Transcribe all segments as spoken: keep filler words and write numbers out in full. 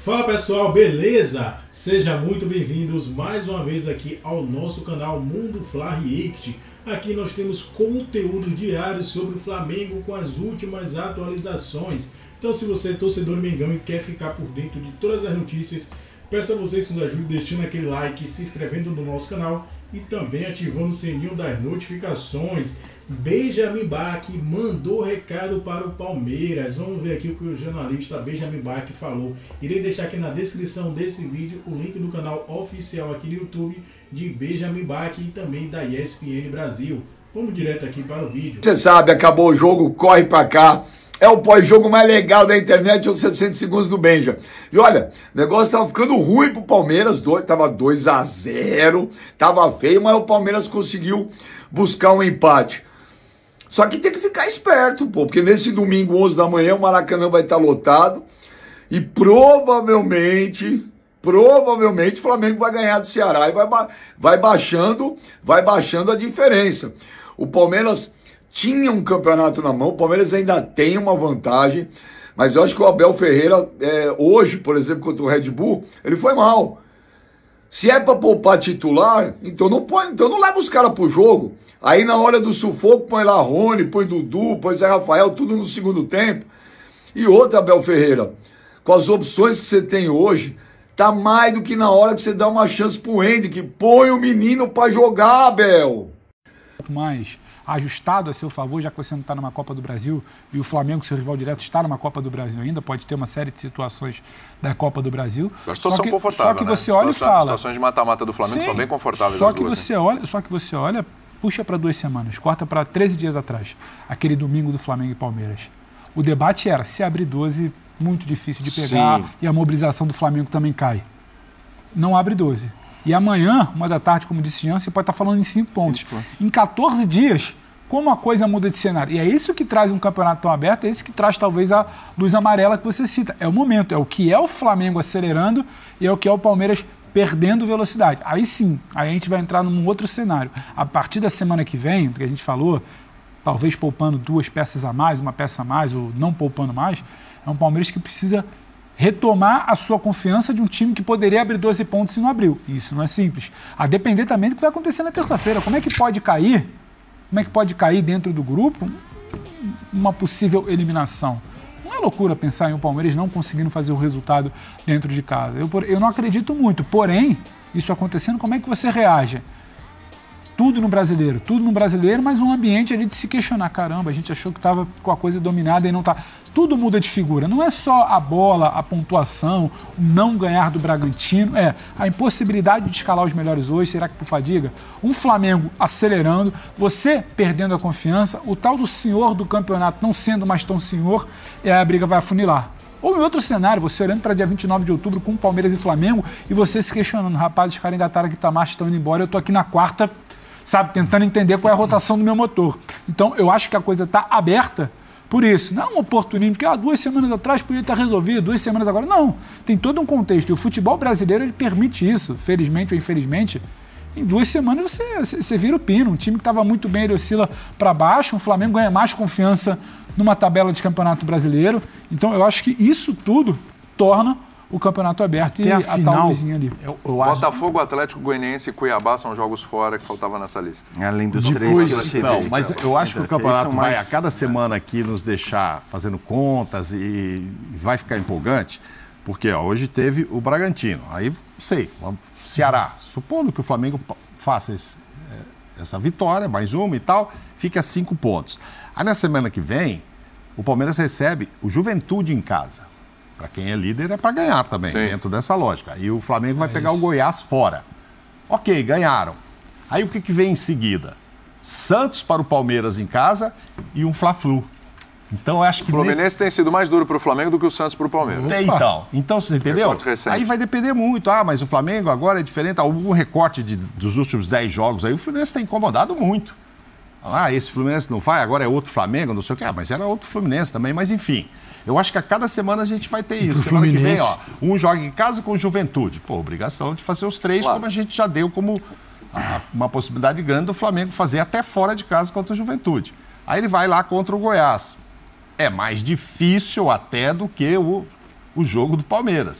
Fala pessoal, beleza? Sejam muito bem-vindos mais uma vez aqui ao nosso canal Mundo Fla React. Aqui nós temos conteúdo diário sobre o Flamengo com as últimas atualizações. Então se você é torcedor mengão e quer ficar por dentro de todas as notícias, peço a vocês que nos ajudem deixando aquele like, se inscrevendo no nosso canal e também ativando o sininho das notificações. Benjamin Bach mandou recado para o Palmeiras. Vamos ver aqui o que o jornalista Benjamin Bach falou. Irei deixar aqui na descrição desse vídeo o link do canal oficial aqui no YouTube de Benjamin Bach e também da E S P N Brasil. Vamos direto aqui para o vídeo. Você sabe, acabou o jogo, corre para cá. É o pós-jogo mais legal da internet, os sessenta segundos do Benja. E olha, o negócio tava ficando ruim pro Palmeiras, dois, tava dois a zero, tava feio, mas o Palmeiras conseguiu buscar um empate. Só que tem que ficar esperto, pô, porque nesse domingo, onze da manhã, o Maracanã vai estar lotado e provavelmente, provavelmente o Flamengo vai ganhar do Ceará e vai, vai baixando, vai baixando a diferença. O Palmeiras tinha um campeonato na mão, o Palmeiras ainda tem uma vantagem, mas eu acho que o Abel Ferreira, é, hoje, por exemplo, contra o Red Bull, ele foi mal. Se é para poupar titular, então não põe, então não leva os caras pro jogo. Aí na hora do sufoco põe lá Rony, põe Dudu, põe Zé Rafael, tudo no segundo tempo. E outra, Abel Ferreira, com as opções que você tem hoje, tá mais do que na hora que você dá uma chance pro Henrique. Põe o menino para jogar, Abel. Mais ajustado a seu favor, já que você não está numa Copa do Brasil e o Flamengo, seu rival direto, está numa Copa do Brasil ainda, pode ter uma série de situações da Copa do Brasil. A situação só que, confortável, só que né? você olha Situação, e fala... situações de mata-mata do Flamengo sim, são bem confortáveis. Só as que, duas, você olha, só que você olha, puxa para duas semanas, corta para treze dias atrás, aquele domingo do Flamengo e Palmeiras. O debate era, se abrir doze, muito difícil de pegar, sim, e a mobilização do Flamengo também cai. Não abre doze. E amanhã, uma da tarde, como disse Jean, você pode estar falando em cinco pontos. Sim, em quatorze dias, como a coisa muda de cenário. E é isso que traz um campeonato tão aberto, é isso que traz talvez a luz amarela que você cita. É o momento, é o que é o Flamengo acelerando e é o que é o Palmeiras perdendo velocidade. Aí sim, aí a gente vai entrar num outro cenário. A partir da semana que vem, que a gente falou, talvez poupando duas peças a mais, uma peça a mais, ou não poupando mais, é um Palmeiras que precisa retomar a sua confiança de um time que poderia abrir doze pontos e não abriu. Isso não é simples. A depender também do que vai acontecer na terça-feira. Como é que pode cair? Como é que pode cair dentro do grupo uma possível eliminação? Não é loucura pensar em um Palmeiras não conseguindo fazer o resultado dentro de casa. Eu, eu não acredito muito. Porém, isso acontecendo, como é que você reage? Tudo no brasileiro, tudo no brasileiro, mas um ambiente ali de se questionar. Caramba, a gente achou que estava com a coisa dominada e não está. Tudo muda de figura. Não é só a bola, a pontuação, o não ganhar do Bragantino. É a impossibilidade de escalar os melhores hoje. Será que por fadiga? Um Flamengo acelerando, você perdendo a confiança, o tal do senhor do campeonato não sendo mais tão senhor, e a briga vai afunilar. Ou em outro cenário, você olhando para dia vinte e nove de outubro com Palmeiras e Flamengo e você se questionando, rapaz, os caras engataram a Guitamar, estão indo embora, eu estou aqui na quarta, sabe, tentando entender qual é a rotação do meu motor. Então, eu acho que a coisa está aberta por isso. Não é um oportunismo que ah, duas semanas atrás podia estar resolvido, duas semanas agora. Não, tem todo um contexto. E o futebol brasileiro, ele permite isso, felizmente ou infelizmente. Em duas semanas você, você vira o pino. Um time que estava muito bem, ele oscila para baixo. O Flamengo ganha mais confiança numa tabela de campeonato brasileiro. Então, eu acho que isso tudo torna o campeonato aberto e a, a tal luzinha ali. Eu, eu Botafogo, acho... Atlético Goianiense e Cuiabá são jogos fora que faltavam nessa lista. Além dos Depois, três que você não, vê, mas eu acho que o campeonato vai mais... a cada semana aqui nos deixar fazendo contas e vai ficar empolgante, porque ó, hoje teve o Bragantino. Aí, sei, Ceará. Supondo que o Flamengo faça esse, essa vitória, mais uma e tal, fica a cinco pontos. Aí na semana que vem, o Palmeiras recebe o Juventude em casa. Para quem é líder é para ganhar também, sim, dentro dessa lógica. E o Flamengo vai é pegar isso. O Goiás fora. Ok, ganharam. Aí o que, que vem em seguida? Santos para o Palmeiras em casa e um Fla-Flu. Então eu acho que... O Fluminense nesse... tem sido mais duro para o Flamengo do que o Santos para o Palmeiras. Tem, então. Então, você entendeu? Aí vai depender muito. Ah, mas o Flamengo agora é diferente. Algum recorte de, dos últimos dez jogos aí, o Fluminense tem incomodado muito. Ah, esse Fluminense não vai, agora é outro Flamengo, não sei o quê. Ah, mas era outro Fluminense também, mas enfim... Eu acho que a cada semana a gente vai ter isso. Semana que vem, ó, um joga em casa com Juventude. Pô, obrigação de fazer os três, claro, como a gente já deu como a, uma possibilidade grande do Flamengo fazer até fora de casa contra o Juventude. Aí ele vai lá contra o Goiás. É mais difícil até do que o, o jogo do Palmeiras.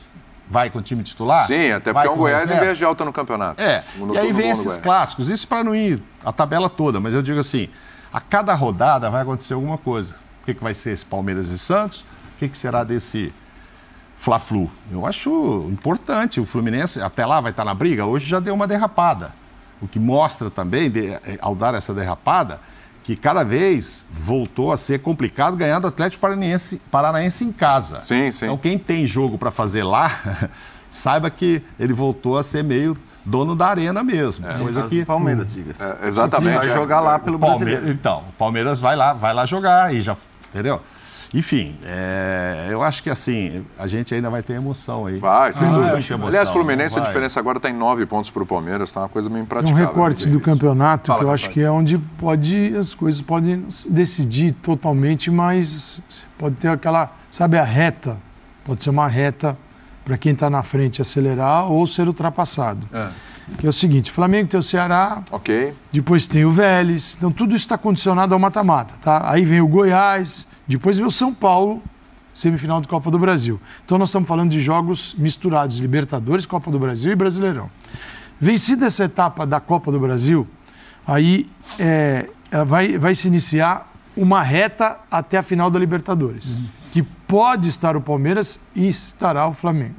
vai com o time titular? Sim, até vai porque é um Goiás reserva? em vez de alta no campeonato. É, Segundo e aí turno vem bom esses no Goiás. clássicos. Isso para não ir a tabela toda, mas eu digo assim, a cada rodada vai acontecer alguma coisa. O que, que vai ser esse Palmeiras e Santos? O que, que será desse Fla-Flu? Eu acho importante. O Fluminense até lá vai estar na briga. Hoje já deu uma derrapada. O que mostra também, de, ao dar essa derrapada, que cada vez voltou a ser complicado ganhar do Atlético Paranaense, Paranaense em casa. Sim, sim. Então quem tem jogo para fazer lá, saiba que ele voltou a ser meio dono da arena mesmo. É, coisa que Palmeiras, diga-se. É, exatamente. Vai é. jogar lá pelo Palme- brasileiro. Então, o Palmeiras vai lá, vai lá jogar e já, entendeu? Enfim, é, eu acho que assim, a gente ainda vai ter emoção aí. Vai, sem Ah, dúvida. é, emoção, Aliás, Fluminense, vai. a diferença agora está em nove pontos para o Palmeiras, tá uma coisa meio Tem um impraticável. recorte muito do difícil. campeonato Fala, que eu acho Rafael. que é onde pode, as coisas podem decidir totalmente, mas pode ter aquela, sabe, a reta, pode ser uma reta para quem está na frente acelerar ou ser ultrapassado. É. Que é o seguinte, Flamengo tem o Ceará, Ok. depois tem o Vélez, então tudo isso está condicionado ao mata-mata, tá? Aí vem o Goiás, depois vem o São Paulo, semifinal de Copa do Brasil. Então nós estamos falando de jogos misturados, Libertadores, Copa do Brasil e Brasileirão. Vencida essa etapa da Copa do Brasil, aí é, vai, vai se iniciar uma reta até a final da Libertadores, uhum. que pode estar o Palmeiras e estará o Flamengo.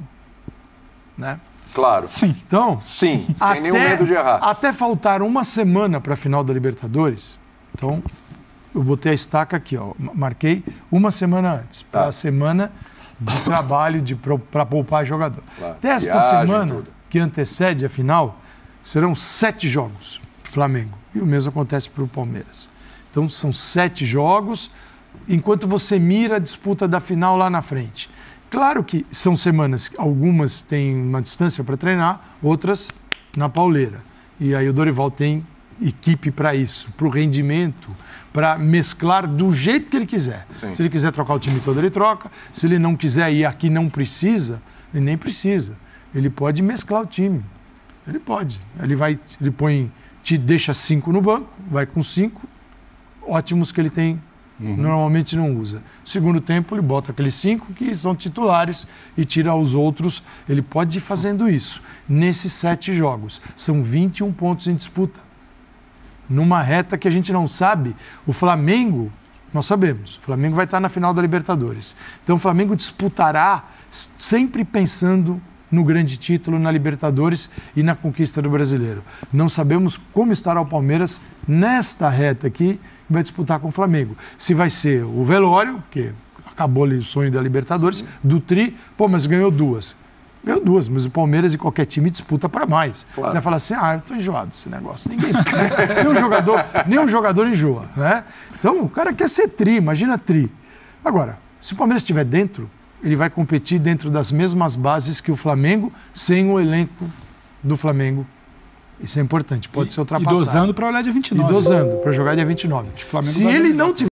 Né? Claro. Sim. Então, Sim, sem até, nenhum medo de errar. até faltar uma semana para a final da Libertadores, então eu botei a estaca aqui, ó, marquei uma semana antes, para Tá. a semana de trabalho para poupar jogador. Claro. Desta Viagem, semana, tudo. que antecede a final, serão sete jogos para o Flamengo. E o mesmo acontece para o Palmeiras. Então são sete jogos, enquanto você mira a disputa da final lá na frente. Claro que são semanas, algumas têm uma distância para treinar, outras na pauleira. E aí o Dorival tem equipe para isso, para o rendimento, para mesclar do jeito que ele quiser. Sim. Se ele quiser trocar o time todo, ele troca. Se ele não quiser ir aqui, não precisa, ele nem precisa. Ele pode mesclar o time. Ele pode. Ele vai, ele põe, te deixa cinco no banco, vai com cinco, ótimos que ele tem. Uhum. Normalmente não usa. Segundo tempo, ele bota aqueles cinco que são titulares e tira os outros. Ele pode ir fazendo isso. Nesses sete jogos, são vinte e um pontos em disputa. Numa reta que a gente não sabe, o Flamengo, nós sabemos, o Flamengo vai estar na final da Libertadores. Então o Flamengo disputará sempre pensando no grande título, na Libertadores e na conquista do Brasileiro. Não sabemos como estará o Palmeiras nesta reta aqui, vai disputar com o Flamengo. Se vai ser o velório, que acabou ali o sonho da Libertadores, sim, do Tri, pô, mas ganhou duas. Ganhou duas, mas o Palmeiras e qualquer time disputa para mais. Claro. Você vai falar assim, ah, eu tô enjoado desse negócio. Ninguém, nenhum, jogador, nenhum jogador enjoa, né? Então, o cara quer ser tri, imagina tri. Agora, se o Palmeiras estiver dentro, ele vai competir dentro das mesmas bases que o Flamengo, sem o elenco do Flamengo. Isso é importante, pode e, ser ultrapassado. E dosando para olhar dia vinte e nove. E dosando, para jogar dia vinte e nove. Acho que o Flamengo se vai ele jogar. não tiver